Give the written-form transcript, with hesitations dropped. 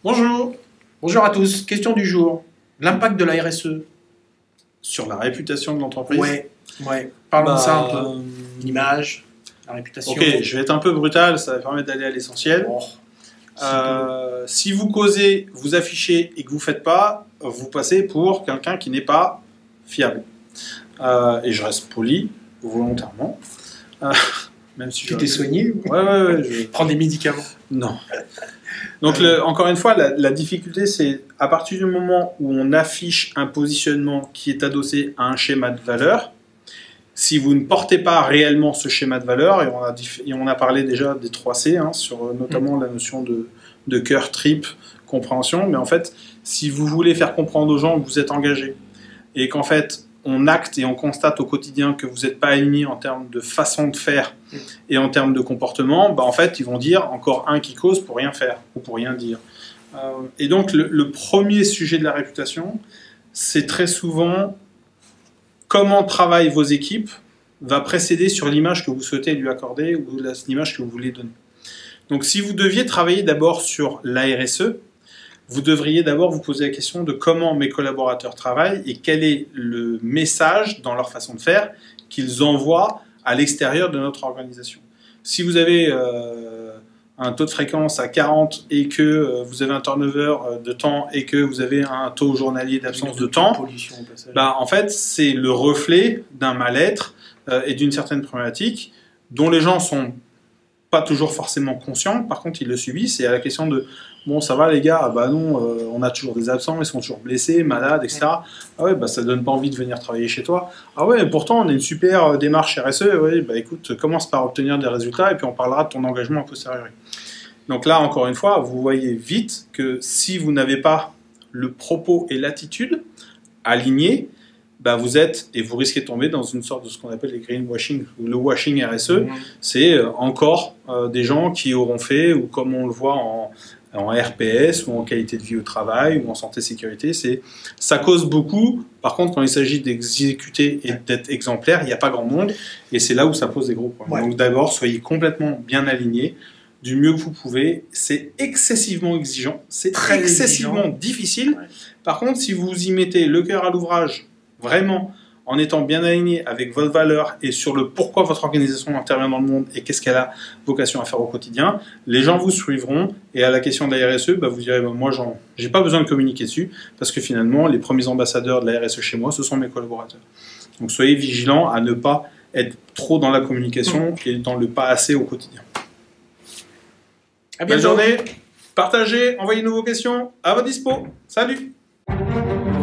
Bonjour. Bonjour à tous. Question du jour. L'impact de la RSE. Sur la réputation de l'entreprise. Ouais. Parlons de ça un peu. L'image, la réputation. Ok, je vais être un peu brutal, ça va permettre d'aller à l'essentiel. Si vous causez, vous affichez et que vous ne faites pas, vous passez pour quelqu'un qui n'est pas fiable. Et je reste poli, volontairement. Même si tu t'es soigné. Ouais. Je prends des médicaments. Non. Donc, encore une fois, la difficulté, c'est à partir du moment où on affiche un positionnement qui est adossé à un schéma de valeur, si vous ne portez pas réellement ce schéma de valeur, et on a parlé déjà des 3C, sur notamment la notion de cœur, trip, compréhension, mais en fait, si vous voulez faire comprendre aux gens que vous êtes engagé, et qu'en fait, on acte et on constate au quotidien que vous n'êtes pas aligné en termes de façon de faire et en termes de comportement, en fait, ils vont dire encore un qui cause pour rien faire ou pour rien dire. Et donc, le premier sujet de la réputation, c'est très souvent comment travaillent vos équipes va précéder sur l'image que vous souhaitez lui accorder ou l'image que vous voulez donner. Donc, si vous deviez travailler d'abord sur la RSE, vous devriez d'abord vous poser la question de comment mes collaborateurs travaillent et quel est le message dans leur façon de faire qu'ils envoient à l'extérieur de notre organisation. Si vous avez un taux de fréquence à 40 et que vous avez un turnover de temps et que vous avez un taux journalier d'absence de temps, en fait, c'est le reflet d'un mal-être et d'une certaine problématique dont les gens sont pas toujours forcément conscients, par contre ils le subissent, et à la question de bon ça va les gars, non, on a toujours des absents, ils sont toujours blessés, malades, etc. Ah ouais, ça donne pas envie de venir travailler chez toi. Ah ouais, pourtant on a une super démarche RSE, ouais, écoute, commence par obtenir des résultats et puis on parlera de ton engagement a posteriori. Donc là, encore une fois, vous voyez vite que si vous n'avez pas le propos et l'attitude alignés, vous êtes, et vous risquez de tomber dans une sorte de ce qu'on appelle les greenwashing, ou le washing RSE, c'est encore des gens qui auront fait, ou comme on le voit en RPS, ou en qualité de vie au travail, ou en santé-sécurité, ça cause beaucoup. Par contre, quand il s'agit d'exécuter et d'être exemplaire, il n'y a pas grand monde, et c'est là où ça pose des gros problèmes. Donc d'abord, soyez complètement bien alignés, du mieux que vous pouvez. C'est excessivement exigeant, c'est excessivement difficile. Par contre, si vous y mettez le cœur à l'ouvrage, vraiment, en étant bien aligné avec votre valeur et sur le pourquoi votre organisation intervient dans le monde et qu'est-ce qu'elle a vocation à faire au quotidien, les gens vous suivront. Et à la question de la RSE, vous direz, moi, j'ai pas besoin de communiquer dessus, parce que finalement, les premiers ambassadeurs de la RSE chez moi, ce sont mes collaborateurs. Donc, soyez vigilants à ne pas être trop dans la communication et dans le pas assez au quotidien. Bonne journée, partagez, envoyez-nous vos questions, à votre dispo. Salut!